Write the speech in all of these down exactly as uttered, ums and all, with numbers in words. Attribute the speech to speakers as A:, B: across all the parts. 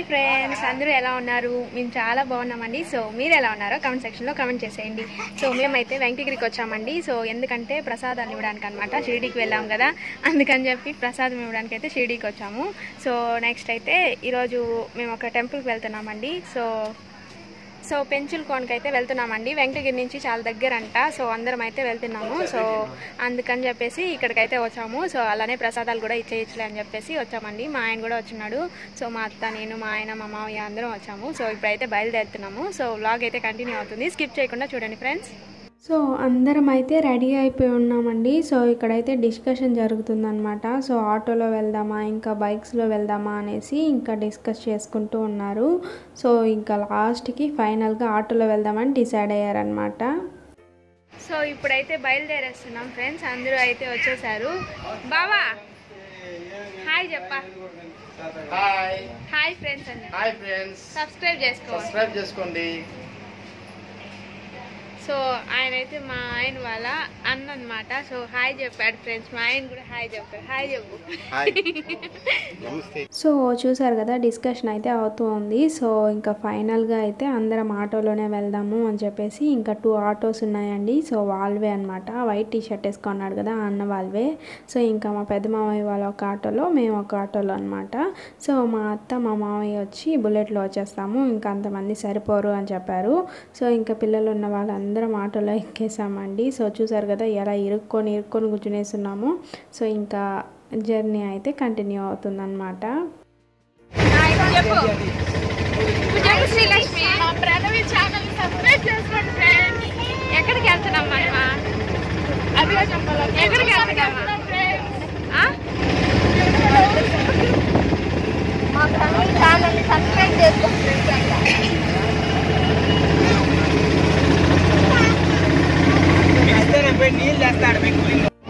A: Hi friends, అందరూ ఎలా ఉన్నారు? మేము చాలా బాగున్నామండి. సో మీరు ఎలా ఉన్నారో కామెంట్ సెక్షన్లో కామెంట్ చేసేయండి. సో మేమైతే వెంకటగిరికి వచ్చామండి. సో ఎందుకంటే ప్రసాదాలు ఇవ్వడానికి అనమాట, షిరిడీకి వెళ్ళాం కదా, అందుకని చెప్పి ప్రసాదం ఇవ్వడానికి అయితే షిరిడీకి వచ్చాము. సో నెక్స్ట్ అయితే ఈరోజు మేము ఒక టెంపుల్కి వెళ్తున్నామండి. సో సో పెంచులకోనకి అయితే వెళ్తున్నామండి. వెంకటగిరి నుంచి చాలా దగ్గర అంట. సో అందరం అయితే వెళ్తున్నాము. సో అందుకని చెప్పేసి ఇక్కడికైతే వచ్చాము. సో అలానే ప్రసాదాలు కూడా ఇచ్చేయచ్చులే అని చెప్పేసి వచ్చామండి. మా ఆయన కూడా వచ్చినాడు. సో మా అత్త, నేను, మా ఆయన, మా మామయ్య అందరం వచ్చాము. సో ఇప్పుడైతే బయలుదేరుతున్నాము. సో వ్లాగ్ అయితే కంటిన్యూ అవుతుంది, స్కిప్ చేయకుండా చూడండి ఫ్రెండ్స్. సో అందరం అయితే రెడీ అయిపోయి ఉన్నామండి. సో ఇక్కడైతే డిస్కషన్ జరుగుతుందన్నమాట. సో ఆటోలో వెళ్దామా ఇంకా బైక్స్లో వెళ్దామా అనేసి ఇంకా డిస్కస్ చేసుకుంటూ ఉన్నారు. సో ఇంకా లాస్ట్కి ఫైనల్గా ఆటోలో వెళ్దామని డిసైడ్ అయ్యారనమాట. సో ఇప్పుడైతే బయలుదేరేస్తున్నాం ఫ్రెండ్స్. అందరూ అయితే వచ్చేసారు. బావా హాయ్ చెప్పా.
B: హాయ్
A: హాయ్ ఫ్రెండ్స్ అండి.
B: హాయ్ ఫ్రెండ్స్,
A: సబ్స్క్రైబ్ చేసుకోండి
B: సబ్స్క్రైబ్ చేసుకోండి.
A: సో ఆయన అయితే మా ఆయన వాళ్ళ అన్న అనమాట. సో హాయ్ చెప్పాడు ఫ్రెండ్స్. మా ఆయన కూడా హాయ్ చెప్పాడు. హాయ్ చెప్పు. సో చూసారు కదా, డిస్కషన్ అయితే అవుతూ ఉంది. సో ఇంకా ఫైనల్గా అయితే అందరం ఆటోలోనే వెళ్దాము అని చెప్పేసి ఇంకా టూ ఆటోస్ ఉన్నాయండి. సో వాళ్ళవే అనమాట. వైట్ టీ షర్ట్ వేసుకున్నాడు కదా అన్న వాళ్ళవే. సో ఇంకా మా పెద్ద మామయ్య వాళ్ళ ఒక ఆటోలో, మేము ఒక ఆటోలో అనమాట. సో మా అత్త మా మామయ్య వచ్చి బుల్లెట్లో వచ్చేస్తాము, ఇంకా అంతమంది సరిపోరు అని చెప్పారు. సో ఇంకా పిల్లలు ఉన్న వాళ్ళందరూ అందరం ఆటోలో ఎక్కేసామండి. సో చూసారు కదా ఎలా ఇరుక్కొని ఇరుక్కొని కూర్చునేస్తున్నాము. సో ఇంకా జర్నీ అయితే కంటిన్యూ అవుతుందన్నమాట. ఎక్కడికి వెళ్తున్నాం మనమా? ఎక్కడికి వెళ్తున్నామా?
C: మా ఫ్యామిలీ ఛానల్ని సబ్స్క్రైబ్ చేసుకోండి. నీళ్ళు చేస్తాడు మీకు.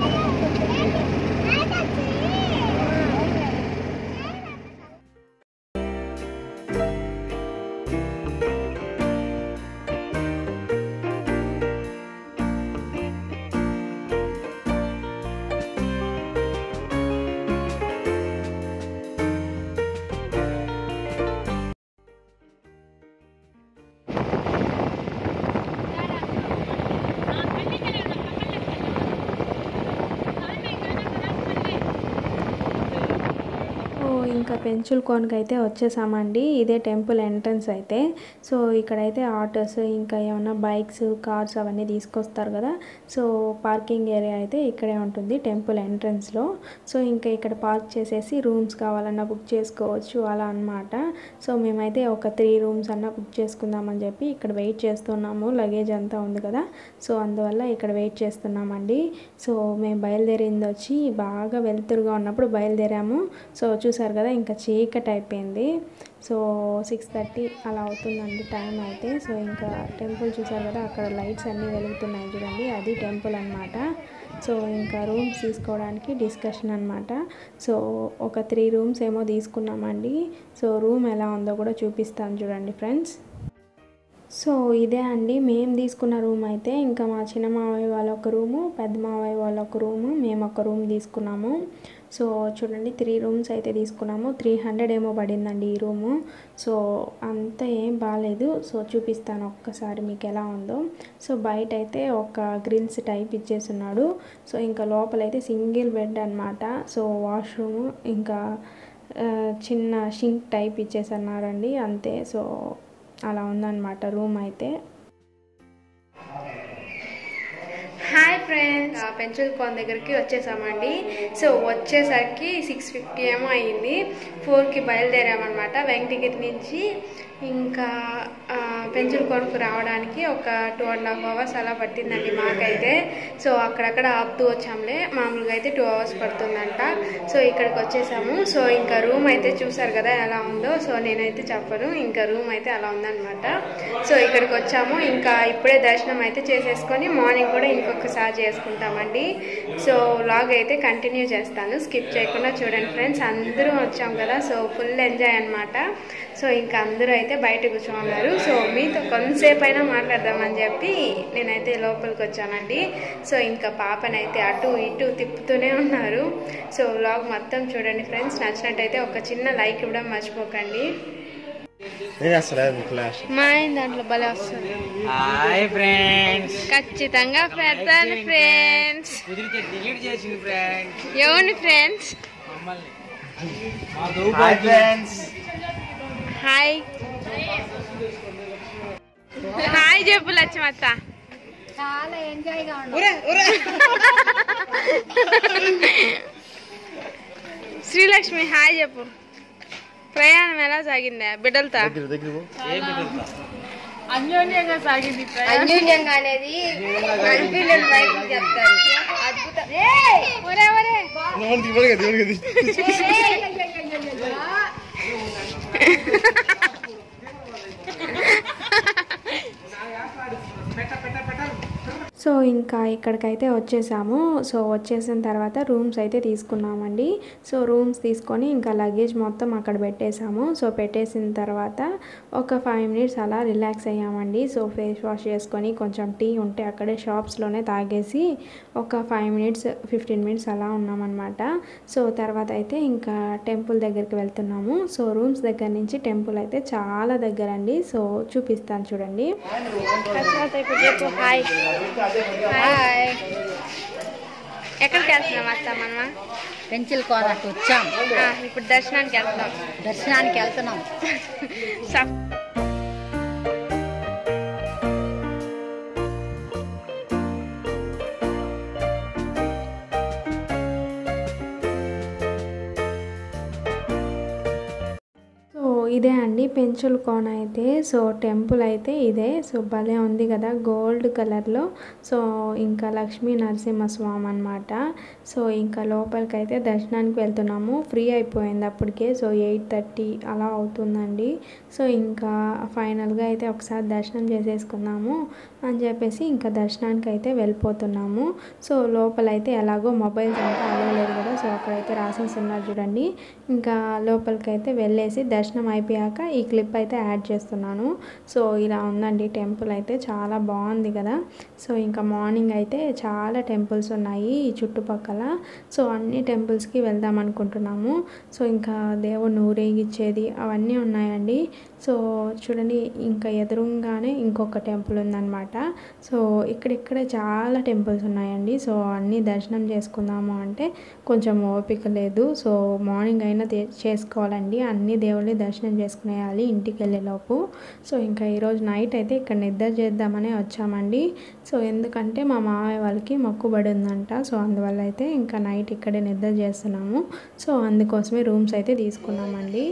A: ఇంకా పెంచులకోనకి అయితే వచ్చేసామండి. ఇదే టెంపుల్ ఎంట్రన్స్ అయితే. సో ఇక్కడైతే ఆటోస్ ఇంకా ఏమన్నా బైక్స్, కార్స్ అవన్నీ తీసుకొస్తారు కదా. సో పార్కింగ్ ఏరియా అయితే ఇక్కడే ఉంటుంది టెంపుల్ ఎంట్రన్స్లో. సో ఇంకా ఇక్కడ పార్క్ చేసేసి రూమ్స్ కావాలన్నా బుక్ చేసుకోవచ్చు అలా అనమాట. సో మేమైతే ఒక త్రీ రూమ్స్ అన్నా బుక్ చేసుకుందామని చెప్పి ఇక్కడ వెయిట్ చేస్తున్నాము. లగేజ్ అంతా ఉంది కదా, సో అందువల్ల ఇక్కడ వెయిట్ చేస్తున్నామండి. సో మేము బయలుదేరింది వచ్చి బాగా వెలుతురుగా ఉన్నప్పుడు బయలుదేరాము. సో చూసారు కదా ఇంకా చీకటి అయిపోయింది. సో సిక్స్ థర్టీ అలా అవుతుందండి టైం అయితే. సో ఇంకా టెంపుల్ చూసారు కదా, అక్కడ లైట్స్ అన్నీ వెలుగుతున్నాయి చూడండి, అది టెంపుల్ అనమాట. సో ఇంకా రూమ్స్ తీసుకోవడానికి డిస్కషన్ అనమాట. సో ఒక త్రీ రూమ్స్ ఏమో తీసుకున్నామండి. సో రూమ్ ఎలా ఉందో కూడా చూపిస్తాను చూడండి ఫ్రెండ్స్. సో ఇదే అండి మేము తీసుకున్న రూమ్ అయితే. ఇంకా మా చిన్న మావయ్య వాళ్ళ ఒక రూము, పెద్ద మావయ్య వాళ్ళ ఒక రూము, మేము ఒక రూమ్ తీసుకున్నాము. సో చూడండి త్రీ రూమ్స్ అయితే తీసుకున్నాము. త్రీ హండ్రెడ్ ఏమో పడిందండి ఈ రూము. సో అంత ఏం బాగాలేదు. సో చూపిస్తాను ఒక్కసారి మీకు ఎలా ఉందో. సో బయట అయితే ఒక గ్రిల్స్ టైప్ ఇచ్చేస్తున్నాడు. సో ఇంకా లోపలైతే సింగిల్ బెడ్ అనమాట. సో వాష్రూము ఇంకా చిన్న షింక్ టైప్ ఇచ్చేసన్నారండి అంతే. సో అలా ఉందన్నమాట రూమ్ అయితే. హాయ్ ఫ్రెండ్స్, పెంచులకోన దగ్గరికి వచ్చేసామండి. సో వచ్చేసరికి సిక్స్ ఫిఫ్టీ ఏమో అయ్యింది. ఫోర్కి బయలుదేరామన్నమాట వెంకటగిరి నుంచి. ఇంకా పెంచులకోనకు రావడానికి ఒక టూ అండ్ హాఫ్ అవర్స్ అలా పట్టిందండి మాకైతే. సో అక్కడక్కడ ఆపుతూ వచ్చాంలే, మామూలుగా అయితే టూ అవర్స్ పడుతుందంట. సో ఇక్కడికి వచ్చేసాము. సో ఇంకా రూమ్ అయితే చూసారు కదా ఎలా ఉందో. సో నేనైతే చెప్పను, ఇంకా రూమ్ అయితే అలా ఉందన్నమాట. సో ఇక్కడికి వచ్చాము. ఇంకా ఇప్పుడే దర్శనం అయితే చేసేసుకొని మార్నింగ్ కూడా ఇంకొకసారి చేసుకుంటామండి. సో వ్లాగ్ అయితే కంటిన్యూ చేస్తాను, స్కిప్ చేయకుండా చూడండి ఫ్రెండ్స్. అందరూ వచ్చాం కదా, సో ఫుల్ ఎంజాయ్ అనమాట. సో ఇంకా అందరూ అయితే బయట కూర్చోన్నారు. సో మీతో కొంతసేపు అయినా మాట్లాడదామని చెప్పి నేనైతే లోపలికి వచ్చానండి. సో ఇంకా పాపనైతే అటు ఇటు తిప్పుతూనే ఉన్నారు. సో వ్లాగ్ మొత్తం చూడండి ఫ్రెండ్స్. నచ్చినట్టయితే ఒక చిన్న లైక్ ఇవ్వడం మర్చిపోకండి.
B: నేను అసలు ఫ్లాష్
A: మా ఆయన దాంట్లో భలే వస్తుంది.
C: Hi friends.
A: ఖచ్చితంగా పెడతాను ఫ్రెండ్స్.
C: కుదిరితే డిలీట్ చేసింది ఫ్రెండ్స్.
A: ఎవరిని ఫ్రెండ్స్?
C: మమ్మల్ని.
B: Hi friends.
A: హాయ్ హాయ్ చెప్పు లక్ష్మత్త.
C: చాలా ఎంజాయ్ గా ఉంది.
A: శ్రీలక్ష్మి హాయ్ చెప్పు. ప్రయాణం ఎలా సాగిందా బిడ్డలతో? అన్యోన్యంగా సాగింది.
C: అన్యూన్యంగా అనేది కన్ఫ్యూజన్ బయటకు చెప్తారు. అద్భుతం.
A: ఒరే ఒరే సో ఇంకా ఇక్కడికైతే వచ్చేసాము. సో వచ్చేసిన తర్వాత రూమ్స్ అయితే తీసుకున్నామండి. సో రూమ్స్ తీసుకొని ఇంకా లగేజ్ మొత్తం అక్కడ పెట్టేసాము. సో పెట్టేసిన తర్వాత ఒక ఫైవ్ మినిట్స్ అలా రిలాక్స్ అయ్యామండి. సో ఫేస్ వాష్ చేసుకొని కొంచెం టీ ఉంటే అక్కడే షాప్స్లోనే తాగేసి ఒక ఫైవ్ మినిట్స్ ఫిఫ్టీన్ మినిట్స్ అలా ఉన్నామన్నమాట. సో తర్వాత అయితే ఇంకా టెంపుల్ దగ్గరికి వెళ్తున్నాము. సో రూమ్స్ దగ్గర నుంచి టెంపుల్ అయితే చాలా దగ్గర అండి. సో చూపిస్తాను చూడండి. Hi hi. ఎక్కడికి వెళ్తున్నాం అత్త మనమా?
C: పెంచలకోనకు వచ్చాం.
A: ఇప్పుడు దర్శనానికి వెళ్తున్నాం.
C: దర్శనానికి వెళ్తున్నాం.
A: ఇదే అండి పెంచలకోన అయితే. సో టెంపుల్ అయితే ఇదే. సో భలే ఉంది కదా గోల్డ్ కలర్లో. సో ఇంకా లక్ష్మీ నరసింహస్వామి అనమాట. సో ఇంకా లోపలికి అయితే దర్శనానికి వెళ్తున్నాము. ఫ్రీ అయిపోయింది అప్పటికే. సో ఎయిట్ థర్టీ అలా అవుతుందండి. సో ఇంకా ఫైనల్గా అయితే ఒకసారి దర్శనం చేసేసుకున్నాము అని చెప్పేసి ఇంకా దర్శనానికి అయితే వెళ్ళిపోతున్నాము. సో లోపలైతే ఎలాగో మొబైల్స్ అంతా అలవలేదు కదా. సో అక్కడైతే రాసేసి ఉన్నారు చూడండి. ఇంకా లోపలికి అయితే వెళ్ళేసి దర్శనం అయిపోయాక ఈ క్లిప్ అయితే యాడ్ చేస్తున్నాను. సో ఇలా ఉందండి టెంపుల్ అయితే. చాలా బాగుంది కదా. సో ఇంకా మార్నింగ్ అయితే చాలా టెంపుల్స్ ఉన్నాయి ఈ చుట్టుపక్కల. సో అన్ని టెంపుల్స్కి వెళ్దాం అనుకుంటున్నాము. సో ఇంకా దేవుడిని ఊరేగిచ్చేది అవన్నీ ఉన్నాయండి. సో చూడండి ఇంకా ఎదురుగానే ఇంకొక టెంపుల్ ఉందన్నమాట. సో ఇక్కడిక్కడే చాలా టెంపుల్స్ ఉన్నాయండి. సో అన్నీ దర్శనం చేసుకుందాము అంటే కొంచెం ఓపిక లేదు. సో మార్నింగ్ అయినా చేసుకోవాలండి. అన్ని దేవుళ్ళని దర్శనం చేసుకునేయాలి ఇంటికి వెళ్ళేలోపు. సో ఇంకా ఈరోజు నైట్ అయితే ఇక్కడ నిద్ర చేద్దామని వచ్చామండి. సో ఎందుకంటే మా మామయ్య వాళ్ళకి మొక్కుబడి ఉందంట. సో అందువల్ల అయితే ఇంకా నైట్ ఇక్కడే నిద్ర చేస్తున్నాము. సో అందుకోసమే రూమ్స్ అయితే తీసుకున్నామండి.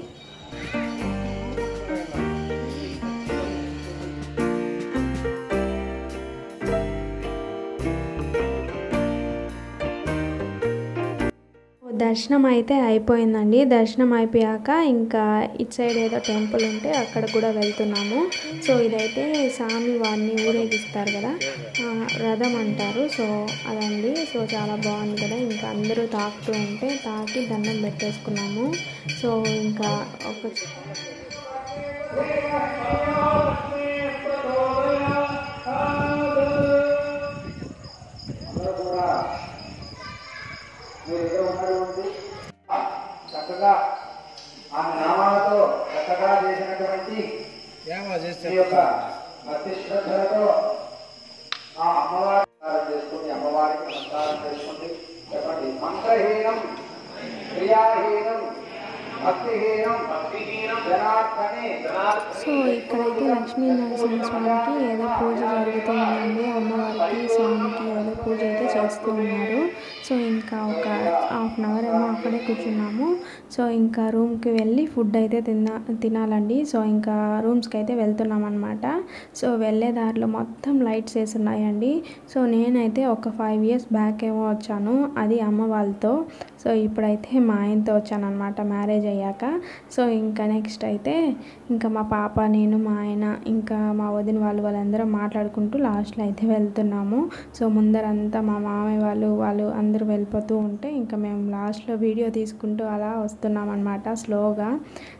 A: దర్శనం అయితే అయిపోయిందండి. దర్శనం అయిపోయాక ఇంకా ఇటు సైడ్ ఏదో టెంపుల్ ఉంటే అక్కడ కూడా వెళ్తున్నాము. సో ఇదైతే స్వామి వారిని ఊరేగిస్తారు కదా, రథం అంటారు. సో అదండి. సో చాలా బాగుంది కదా. ఇంకా అందరూ తాకుతూ ఉంటే తాకి దండం పెట్టేసుకున్నాము. సో ఇంకా ఒక
B: చక్కగా ఆ నామాలతో చక్కగా చేసినటువంటి ఈ యొక్క భక్తి శ్రద్ధలతో ఆ అమ్మవారి చేసుకుని అమ్మవారికి నమస్కారం చేసుకుని చెప్పండి. మంత్రహీనం క్రియాహీనం భక్తిహీనం భక్తిహీనం జనార్దనే.
A: సో ఇక్కడైతే లక్ష్మీ నరసింహస్వామికి ఏదో పూజ జరుగుతూ ఉందండి. అమ్మవారికి స్వామికి ఏదో పూజ అయితే చేస్తూ ఉన్నారు. సో ఇంకా ఒక హాఫ్ అన్ అవర్ ఏమో అక్కడే కూర్చున్నాము. సో ఇంకా రూమ్కి వెళ్ళి ఫుడ్ అయితే తిన్నా తినాలండి. సో ఇంకా రూమ్స్కి అయితే వెళ్తున్నాం అనమాట. సో వెళ్ళే దారిలో మొత్తం లైట్స్ వేసి ఉన్నాయండి. సో నేనైతే ఒక ఫైవ్ ఇయర్స్ బ్యాక్ ఏమో వచ్చాను, అది అమ్మ వాళ్ళతో. సో ఇప్పుడైతే మా ఆయనతో వచ్చాను అనమాట మ్యారేజ్ అయ్యాక. సో ఇంకా నెక్స్ట్ అయితే ఇంకా మా పాప, నేను, మా ఆయన, ఇంకా మా వదిన వాళ్ళు వాళ్ళందరం మాట్లాడుకుంటూ లాస్ట్లో అయితే వెళ్తున్నాము. సో ముందరంతా మా మామయ్య వాళ్ళు వాళ్ళు అందరూ వెళ్ళిపోతూ ఉంటే ఇంకా మేము లాస్ట్లో వీడియో తీసుకుంటూ అలా వస్తున్నాం అనమాట స్లోగా.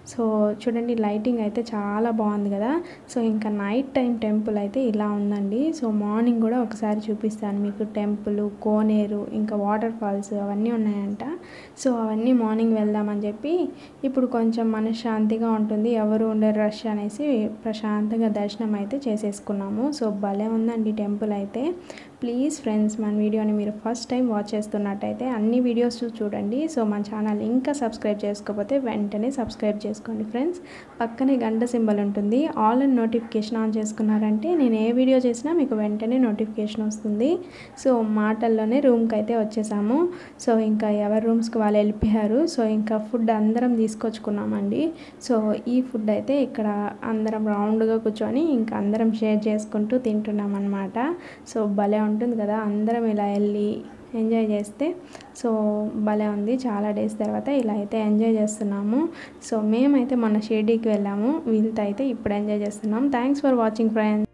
A: సో చూడండి లైటింగ్ అయితే చాలా బాగుంది కదా. సో ఇంకా నైట్ టైం టెంపుల్ అయితే ఇలా ఉందండి. సో మార్నింగ్ కూడా ఒకసారి చూపిస్తాను మీకు. టెంపుల్, కోనేరు, ఇంకా వాటర్ ఫాల్స్ అవన్నీ ఉన్నాయంట. సో అవన్నీ మార్నింగ్ వెళ్దామని చెప్పి ఇప్పుడు కొంచెం మనశ్శాంతిగా ఉంటుంది, ఎవరు ఉండే రష్ అనేసి ప్రశాంతంగా దర్శనం అయితే చేసేసుకున్నాము. సో భలే ఉందండి టెంపుల్ అయితే. ప్లీజ్ ఫ్రెండ్స్, మన వీడియోని మీరు ఫస్ట్ టైం వాచ్ చేస్తున్నట్టయితే అన్ని వీడియోస్ చూడండి. సో మన ఛానల్ ఇంకా సబ్స్క్రైబ్ చేసుకోకపోతే వెంటనే సబ్స్క్రైబ్ చేసుకోండి ఫ్రెండ్స్. పక్కనే గంట సింబల్ ఉంటుంది, ఆల్ అండ్ నోటిఫికేషన్ ఆన్ చేసుకున్నారంటే నేను ఏ వీడియో చేసినా మీకు వెంటనే నోటిఫికేషన్ వస్తుంది. సో మాటల్లోనే రూమ్కి అయితే వచ్చేసాము. సో ఇంకా ఎవరి రూమ్స్కి వాళ్ళు వెళ్ళిపోయారు. సో ఇంకా ఫుడ్ అందరం తీసుకొచ్చుకున్నామండి. సో ఈ ఫుడ్ అయితే ఇక్కడ అందరం రౌండ్గా కూర్చొని ఇంకా అందరం షేర్ చేసుకుంటూ తింటున్నాం అన్నమాట. సో భలే ఉంటుంది కదా అందరం ఇలా వెళ్ళి ఎంజాయ్ చేస్తే. సో భలే ఉంది, చాలా డేస్ తర్వాత ఇలా అయితే ఎంజాయ్ చేస్తున్నాము. సో మేమైతే మొన్న షిర్డీకి వెళ్ళాము, వీళ్ళతో అయితే ఇప్పుడు ఎంజాయ్ చేస్తున్నాం. Thanks for watching friends.